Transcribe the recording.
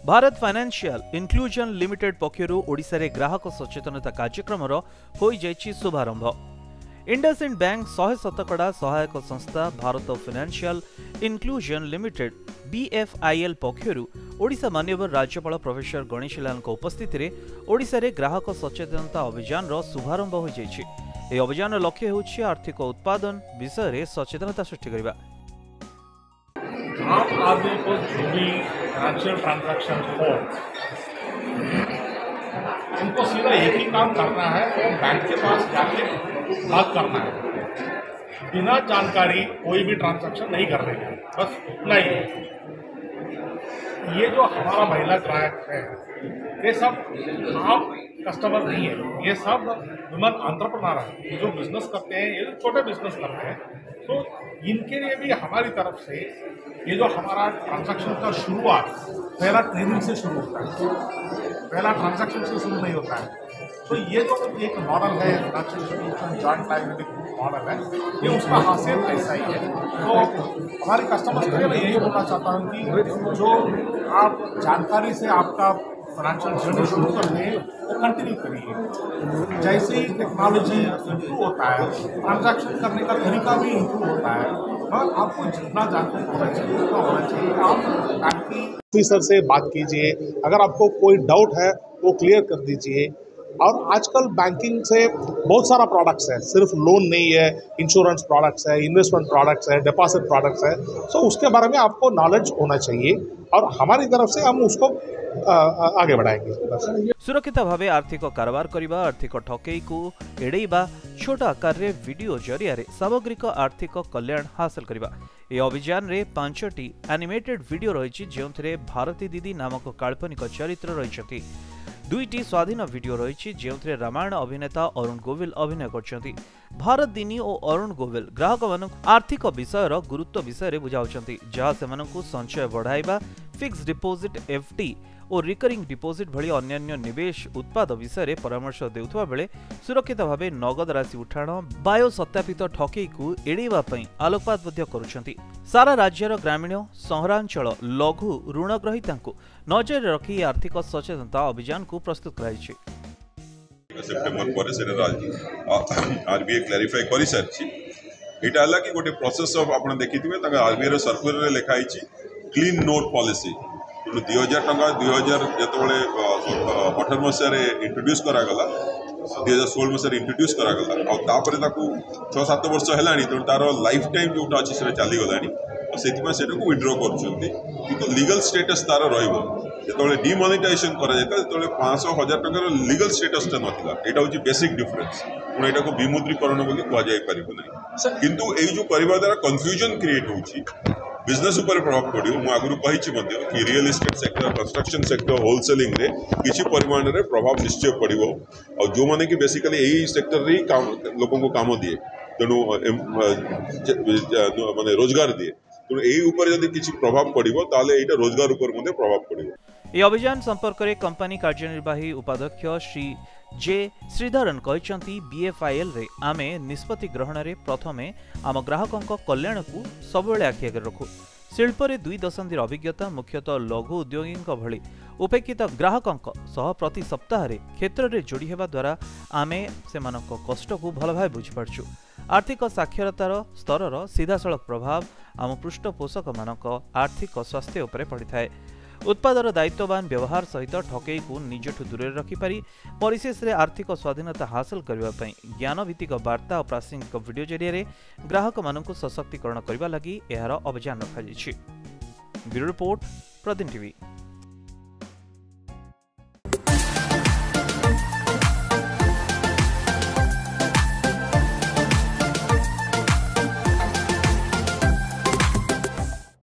Bharat financial inclusion limited पक्षरु ओडिशा रे ग्राहक सचेतनता कार्यक्रम होई जायछि शुभारंभ। इंडसइंड बैंक 100 सहायक संस्था Bharat financial inclusion limited BFIL पक्षरु ओडिशा माननीय राज्यपाल प्रोफेसर गणेशी लाल उपस्थिति रे ओडिशा रे ग्राहक सचेतनता अभियान शुभारंभ हो जायछि। ए अभियान लक्ष्य होछि आर्थिक उत्पादन विषय रे सचेतनता सृष्टि करबा। आम आदमी को जो भी फाइनेंशियल ट्रांजैक्शन हो उनको सीधा एक ही काम करना है, वो बैंक के पास जाके बात करना है। बिना जानकारी कोई भी ट्रांजैक्शन नहीं कर रही है, बस इतना ही है। ये जो हमारा महिला ग्राहक है ये सब आम कस्टमर नहीं है, ये सब वुमन एंटरप्रेन्योर है, ये जो बिजनेस करते हैं, ये छोटे बिजनेस करते हैं। तो इनके लिए भी हमारी तरफ से ये जो हमारा ट्रांजैक्शन का शुरुआत पहला ट्रेनिंग से शुरू होता है, पहला ट्रांजैक्शन से शुरू नहीं होता है। तो ये जो एक मॉडल है financial institution joint liability model है, ये उसका हासिल ऐसा ही है। तो हमारे कस्टमर्स के लिए मैं यही बोलना चाहता हूँ कि जो आप जानकारी से आपका फाइनेंशियल जर्नी शुरू करते हैं वो कंटिन्यू करिए। जैसे ही टेक्नोलॉजी इम्प्रूव होता है, ट्रांजैक्शन करने का तरीका भी इम्प्रूव होता है, और आपको जितना जानकारी होना चाहिए उतना होना चाहिए। आप बैंकिंग ऑफिसर से बात कीजिए, अगर आपको कोई डाउट है वो क्लियर कर दीजिए। और आजकल बैंकिंग से बहुत सारा प्रोडक्ट्स है, सिर्फ लोन नहीं है, इंश्योरेंस प्रोडक्ट्स है, इन्वेस्टमेंट प्रोडक्ट्स है, डिपॉजिट प्रोडक्ट्स है। सो उसके बारे में आपको नॉलेज होना चाहिए और हमारी तरफ से हम उसको आगे बढ़ाएंगे। सुरक्षित भावे आर्थिक कारोबार करबा, आर्थिक ठकेई को एड़ेबा, छोट आकार रे वीडियो जरिया रे सामग्रिक आर्थिक कल्याण हासिल करबा। ए अभियान रे 5टी एनिमेटेड वीडियो रहिछि, जेउथरे भारती दीदी नामक काल्पनिक चरित्र रहिछथि। 2टी स्वाधीन वीडियो रही जो रामायण अभिनेता अरुण गोविल अभिनय करछंती। भारत दिनी और अरुण गोविल ग्राहक मान आर्थिक विषय गुरुत्व विषय बुझाउछंती, जहाँ सेमानंकु संचय बढ़ाइबा, फिक्स डिपोजिट FD और रिकरिंग डिपोजिट भली अन्य निवेश उत्पाद विषय परामर्श देउथबा बेले सुरक्षित भावे नगद राशि उठाण, बायो सत्यापित ठकेई को एड़ेबा पई आलोकपात मध्य करुछंती। सारा राज्यर ग्रामीण सहरांचल लघु ऋणग्रहीतांकु नजर रखी आर्थिक सचेतनता अभियान को प्रस्तुत कराइछि। सेप्टेम्बर पर आरबीआई क्लारिफाई करि सारछि। एटा हला कि गोटे प्रोसेस ऑफ आपण देखिथिबे ताका आरबीआई रो सर्कुलर रे लिखा आइछि क्लीन नोट पॉलिसी। 2000 टंका 2000 जेतबेले 18 मसिया इंट्रोड्यूस करागला, 2016 मसिया इंट्रोड्यूस करागला, और तापर ताकू 6-7 वर्ष हेलानी, तो तार लाइफ टाइम जोटा अछि से चली गलानी। और सेतिमा सेटाकू विड्रॉ करछंती, किंतु लीगल स्टेटस तार रहइबो। जेतबेले डिमोनेटाइजेशन करा जाता जेतबेले 500,000 टंकार लीगल स्टेटस ता नथिला। एटा होची बेसिक डिफरेंस। पुणे एटाको विमुद्रीकरण बोली कुआ जाय परिबो नै, किंतु एई जो करबा द्वारा कंफ्यूजन क्रिएट होची, बिजनेस ऊपर प्रभाव पड़ो। मु आगु कही कि real estate sector, construction sector, wholesaling रे किसी परिमाण रे प्रभाव निश्चय पड़ो। और जो माने कि बेसिकली यही सेक्टर रे लोगों को काम दिए, तेणु माने रोजगार दिए, तेणु यही ऊपर यदि किसी प्रभाव पड़ो ताले एटा रोजगार ऊपर मध्ये प्रभाव पड़ो। ए अभियान संपर्क में कंपनी कार्यनिर्वाही उपाध्यक्ष श्री जे श्रीधरन कहते BFIL रे आमे निष्पत्ति ग्रहण रे प्रथमे आम ग्राहकों कल्याण को सबुले आखि आगे रखु। शिल्प रे 2 दशंधि अभिज्ञता, मुख्यतः लघु उद्योगी भली उपेक्षित ग्राहकों सह प्रति सप्ताह रे क्षेत्र रे जोड़ी हेबा द्वारा आमे सेमानक कष्ट को भल भाव बुझिपारछु। आर्थिक साक्षरतार स्तर सीधासलख प्रभाव आम पृष्ठपोषक मानक आर्थिक स्वास्थ्य उपरे पड़ी थाए। उत्पादर दायित्ववान व्यवहार सहित ठकेई को निजठू दूर रखिपारी परिशेष रे आर्थिक स्वाधीनता हासिल करने ज्ञान भित्तिक वार्ता और प्रासंगिक वीडियो जरिए ग्राहक मानकु सशक्तिकरण करने लगी एहार अभियान रखा। Bureau report, Pradeep TV.